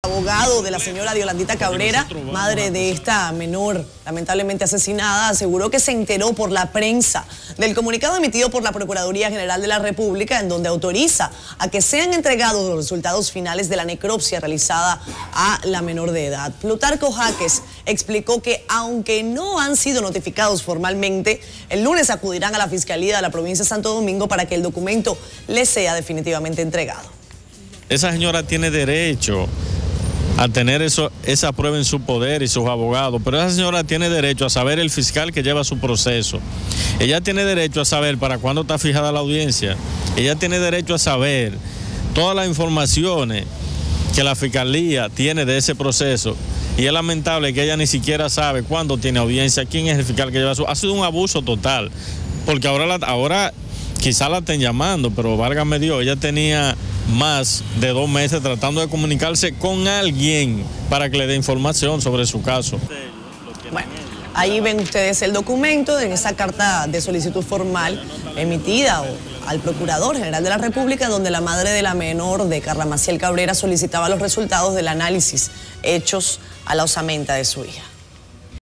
abogado de la señora Diolandita Cabrera, madre de esta menor lamentablemente asesinada, aseguró que se enteró por la prensa del comunicado emitido por la Procuraduría General de la República, en donde autoriza a que sean entregados los resultados finales de la necropsia realizada a la menor de edad. Plutarco Jaques explicó que aunque no han sido notificados formalmente, el lunes acudirán a la Fiscalía de la provincia de Santo Domingo para que el documento les sea definitivamente entregado. Esa señora tiene derecho a tener esa prueba en su poder y sus abogados, pero esa señora tiene derecho a saber el fiscal que lleva su proceso. Ella tiene derecho a saber para cuándo está fijada la audiencia. Ella tiene derecho a saber todas las informaciones que la fiscalía tiene de ese proceso. Y es lamentable que ella ni siquiera sabe cuándo tiene audiencia, quién es el fiscal que lleva su... Ha sido un abuso total, porque ahora quizá la estén llamando, pero válgame Dios, ella tenía más de 2 meses tratando de comunicarse con alguien para que le dé información sobre su caso. Bueno, ahí ven ustedes el documento en esa carta de solicitud formal emitida al Procurador General de la República, donde la madre de la menor de Carla Maciel Cabrera solicitaba los resultados del análisis hechos a la osamenta de su hija.